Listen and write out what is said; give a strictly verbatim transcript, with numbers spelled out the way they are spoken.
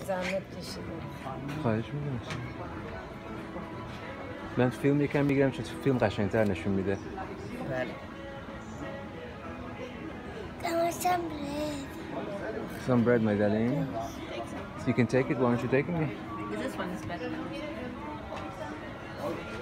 zahmet kişiler. خواهش میکنم. من فیلم یکم میگیرم چون فیلم قشنگتر نشون میده. بله. Some bread. Some bread, my darling. So you can take it. Why aren't you taking it? This one is better.